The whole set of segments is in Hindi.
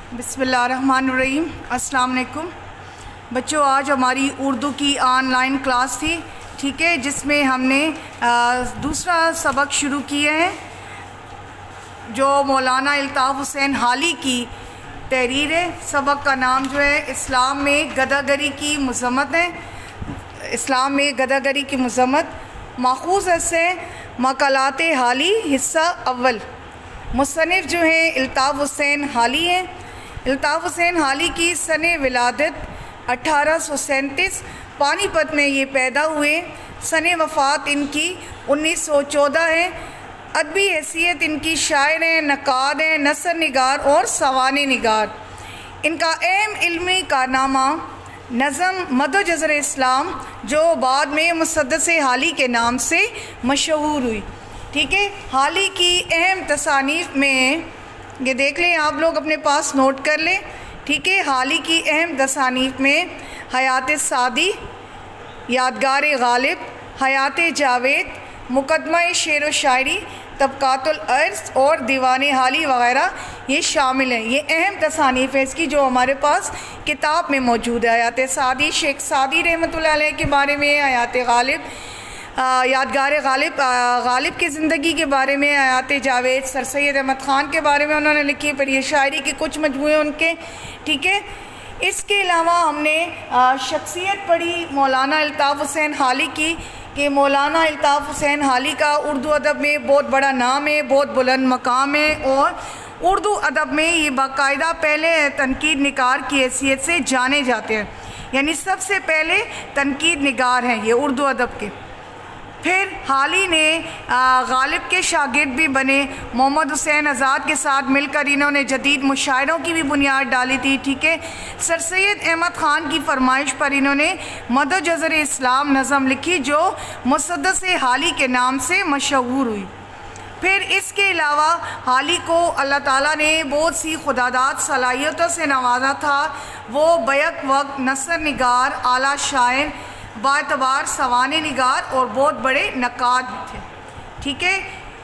बिस्मिल्लाहिर्रहमानिर्रहीम। अस्सलाम वालेकुम बच्चों, आज हमारी उर्दू की ऑनलाइन क्लास थी, ठीक है, जिसमें हमने दूसरा सबक शुरू किए हैं जो मौलाना अल्ताफ़ हुसैन हाली की तहरीर है। सबक का नाम जो है इस्लाम में गदागरी की मज़म्मत है। इस्लाम में गदागरी की मज़म्मत माखूज़ से मकालात हाली हिस्सा अव्वल। मुसन्निफ़ जो हैं अल्ताफ़ हुसैन हाली हैं। अल्ताफ़ हुसैन हाली की सने विलादत 1837 पानीपत में ये पैदा हुए। सने वफ़ात इनकी 1914 है। अदबी हैसियत इनकी शायर हैं, नक़ाद हैं, नसर निगार और सवाने निगार। इनका अहम इल्मी कारनामा नज़म मदो जज़र इस्लाम जो बाद में मुसद्दस हाली के नाम से मशहूर हुई, ठीक है। हाली की अहम तसानीफ़ में ये देख लें, आप लोग अपने पास नोट कर लें, ठीक है। हाली की अहम तसानीफ़ में हयात सादी, यादगार गालिब, हयात जावेद, मुकदमा शेर व शायरी, तबकातुल अर्ज़ और दीवान हाली वग़ैरह ये शामिल हैं। ये अहम तसानीफ़ है इसकी जो हमारे पास किताब में मौजूद है। हयात सादी शेख सादी रहमतुल्लाह अलैह के बारे में, हयात गालिब यादगार गालिब की ज़िंदगी के बारे में, हयात जावेद सर सैयद अहमद ख़ान के बारे में उन्होंने लिखी। फिर ये शायरी के कुछ मजमूए उनके, ठीक है। इसके अलावा हमने शख्सियत पढ़ी मौलाना अल्ताफ़ हुसैन हाली की कि मौलाना अल्ताफ़ हुसैन हाली का उर्दू अदब में बहुत बड़ा नाम है, बहुत बुलंद मकाम है और उर्दू अदब में ये बाकायदा पहले तनकीद निगार की हैसियत से जाने जाते हैं, यानी सबसे पहले तनकीद निगार हैं ये उर्दू अदब के। फिर हाली ने गालिब के शागिर्द भी बने। मोहम्मद हुसैन आज़ाद के साथ मिलकर इन्होंने जदीद मुशायरों की भी बुनियाद डाली थी, ठीक है। सर सैयद अहमद ख़ान की फरमाइश पर इन्होंने मदो जज़र इस्लाम नज़म लिखी जो मुसद्दस हाली के नाम से मशहूर हुई। फिर इसके अलावा हाली को अल्लाह ताला ने बहुत सी खुदादात सलाहियतों से नवाजा था। वो बैक वक्त नसर निगार, आला शायर, बातबार सवाने निगार और बहुत बड़े नक़ाद भी थे, ठीक है।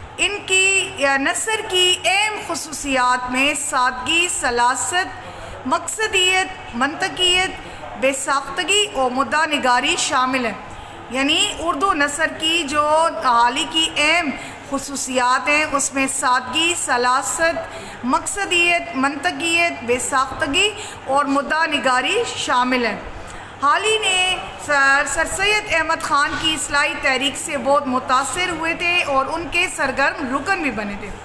इनकी नसर की अहम खसूसियात में सादगी, सलासत, मकसदियत, मंतकियत, बेसाख्तगी और मुद्दा निगारी शामिल है। यानी उर्दू नसर की जो हाली की अहम खसूसियात हैं उसमें सादगी, सलासत, मकसदियत, मंतकियत, बेसाख्तगी और मुद्दा निगारी शामिल है। हाली ने सर सैयद अहमद ख़ान की इस्लाही तहरीक से बहुत मुतासिर हुए थे और उनके सरगर्म रुकन भी बने थे,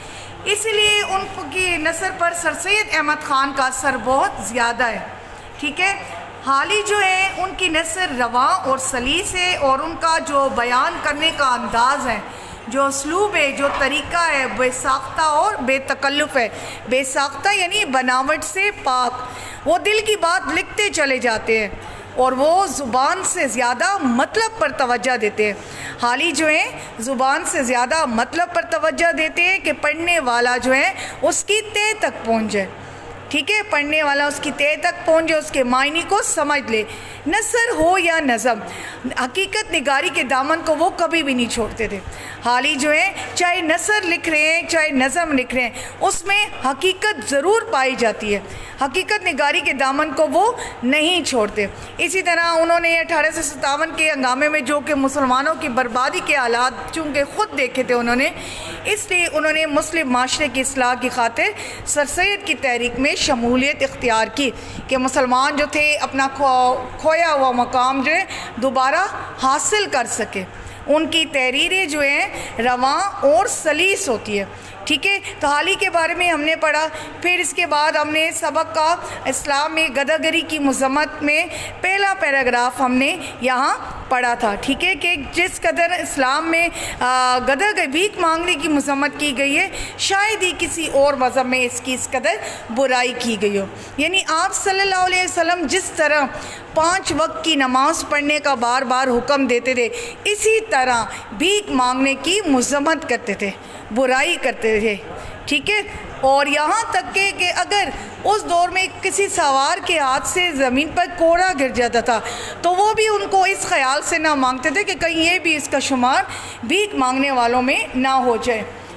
इसलिए उनकी नसर पर सर सैयद अहमद ख़ान का असर बहुत ज़्यादा है, ठीक है। हाली जो है उनकी नसर रवां और सलीस है और उनका जो बयान करने का अंदाज़ है, जो उसलूब है, जो तरीक़ा है, बेसाख्ता और बेतकल्लुफ़ है। बेसाख्ता यानी बनावट से पाक। वो दिल की बात लिखते चले जाते हैं और वो ज़ुबान से ज़्यादा मतलब पर तवज्जो देते हैं। हाली जो है ज़ुबान से ज़्यादा मतलब पर तवज्जो देते हैं कि पढ़ने वाला जो है उसकी तह तक पहुँच जाए, ठीक है। पढ़ने वाला उसकी तह तक पहुँचे, उसके मायने को समझ ले। नसर हो या नज़म, हकीकत निगारी के दामन को वो कभी भी नहीं छोड़ते थे। हाली जो है चाहे नसर लिख रहे हैं चाहे नज़म लिख रहे हैं उसमें हकीकत ज़रूर पाई जाती है। हकीकत निगारी के दामन को वो नहीं छोड़ते। इसी तरह उन्होंने 1857 के हंगामे में जो कि मुसलमानों की बर्बादी के हालात चूँकि ख़ुद देखे थे उन्होंने, इसलिए उन्होंने मुस्लिम माशरे की इस्लाह की खातिर सर सैयद की तहरीक में शमूलियत इख्तियार की कि मुसलमान जो थे अपना खोया हुआ मकाम जो है दोबारा हासिल कर सके। उनकी तहरीरें जो हैं रवां और सलीस होती है, ठीक है। तो हाली के बारे में हमने पढ़ा। फिर इसके बाद हमने सबक का इस्लाम में गदागरी की मज़म्मत में पहला पैराग्राफ हमने यहाँ पढ़ा था, ठीक है, कि जिस कदर इस्लाम में गदागरी भीख मांगने की मज़म्मत की गई है शायद ही किसी और मज़हब में इसकी इस कदर बुराई की गई हो। यानी आप सल्लल्लाहु अलैहि वसल्लम जिस तरह 5 वक्त की नमाज़ पढ़ने का बार बार हुक्म देते थे, इसी तरह भीख मांगने की मज़म्मत करते थे, बुराई करते थे, ठीक है। और यहाँ तक कि अगर उस दौर में किसी सवार के हाथ से ज़मीन पर कोड़ा गिर जाता था तो वो भी उनको इस ख्याल से ना मांगते थे कि कहीं ये भी इसका शुमार भीख मांगने वालों में ना हो जाए।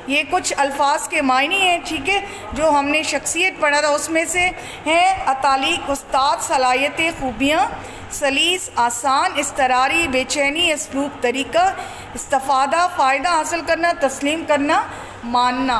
ये कुछ अल्फाज के मायने हैं, ठीक है, जो हमने शख्सियत पढ़ा था उसमें से हैं अतालीक, उस्ताद, सलाहियतें, खूबियाँ, सलीस, आसान, इस्तरारी, बेचैनी, असलूब, तरीक़ा, इस्तफ़ादा, फ़ायदा हासिल करना, तस्लीम करना, मानना।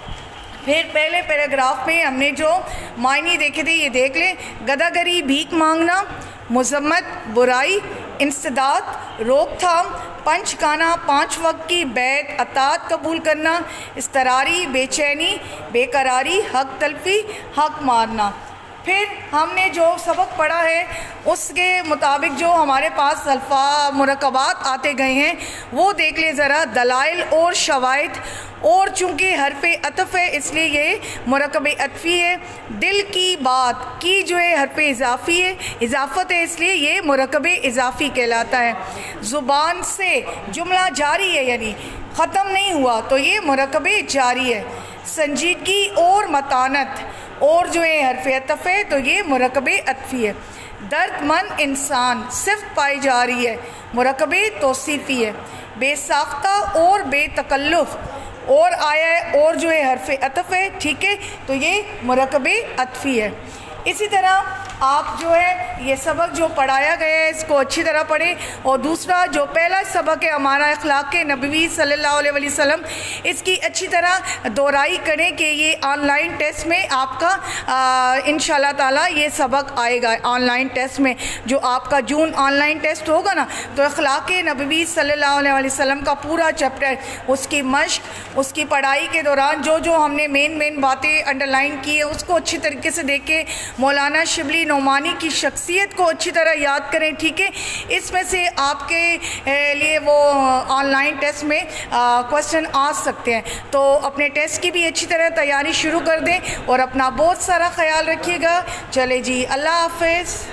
फिर पहले पैराग्राफ में हमने जो मायने देखे थे ये देख लें। गदागरी, भीख मांगना, मुज़म्मत, बुराई, इंसदाद, रोकथाम, पंचकाना, 5 वक्त की बैत, अतात कबूल करना, इस्तरारी, बेचैनी, बेकरारी, हक तलफी, हक मारना। फिर हमने जो सबक पढ़ा है उसके मुताबिक जो हमारे पास अल्फा मुरकबात आते गए हैं वो देख ले ज़रा। दलाइल और शवाहिद, और चूँकि हरफ़ अतफ़ है इसलिए ये मुरकब अतफ़ी है। दिल की बात की जो है हरफ़ इजाफ़ी है, इजाफ़त है इसलिए ये मुरकब इजाफ़ी कहलाता है। ज़ुबान से जुमला जारी है यानी ख़त्म नहीं हुआ तो ये मुरकब जारी है। संजीदगी और मतानत, और जो है हरफ़ अतफ़ है तो ये मुरकब अतफ़ी है। दर्दमंद इंसान सिर्फ पाई जा रही है, मुरकब तौसीफ़ी है। बेसाख्ता और बेतकल्लुफ़, और आया है और जो है हरफ़ अतफ़ है, ठीक है, तो ये मुरकब अतफ़ी है। इसी तरह आप जो है ये सबक जो पढ़ाया गया है इसको अच्छी तरह पढ़ें। और दूसरा जो पहला सबक है हमारा अखलाक़ नबवी सल्लल्लाहु अलैहि वसल्लम, इसकी अच्छी तरह दोहराई करें कि ये ऑनलाइन टेस्ट में आपका इंशाल्लाह ताला ये सबक आएगा। ऑनलाइन टेस्ट में जो आपका जून ऑनलाइन टेस्ट होगा ना, तो अखलाक़ नबवी सल्लल्लाहु अलैहि वसल्लम का पूरा चैप्टर, उसकी मश्क, उसकी पढ़ाई के दौरान जो जो हमने मेन बातें अंडरलाइन की है उसको अच्छी तरीके से देख के मौलाना शिबली नोमानी की शख्सियत को अच्छी तरह याद करें, ठीक है। इसमें से आपके लिए वो ऑनलाइन टेस्ट में क्वेश्चन आ सकते हैं, तो अपने टेस्ट की भी अच्छी तरह तैयारी शुरू कर दें और अपना बहुत सारा ख्याल रखिएगा। चले जी, अल्लाह हाफ़िज़।